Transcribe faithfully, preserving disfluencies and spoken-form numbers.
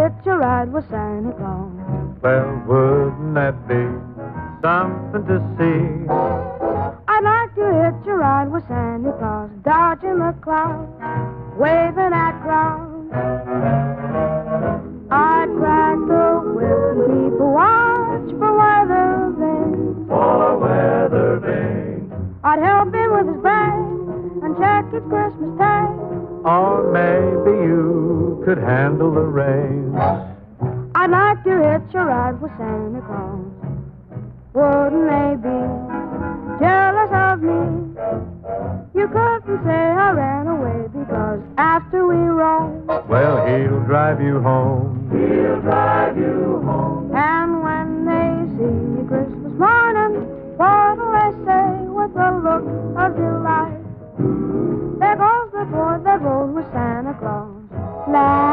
hitch a ride with Santa Claus. Well, wouldn't that be something to see? I'd like to hitch a ride with Santa Claus, dodging the clouds, waving at crowds. I'd crack the whip and keep a watch for weather vanes. For weather vanes. I'd help him with his bag and check his Christmas tag. Or maybe you could handle the reins. I'd like to hitch a ride with Santa Claus. Wouldn't they be jealous of me? You couldn't say I ran away, because after we roam, well, he'll drive you home. He'll drive you home. And when they see me Christmas morning, what'll they say with a look of delight? There goes the boy that rode with Santa Claus. La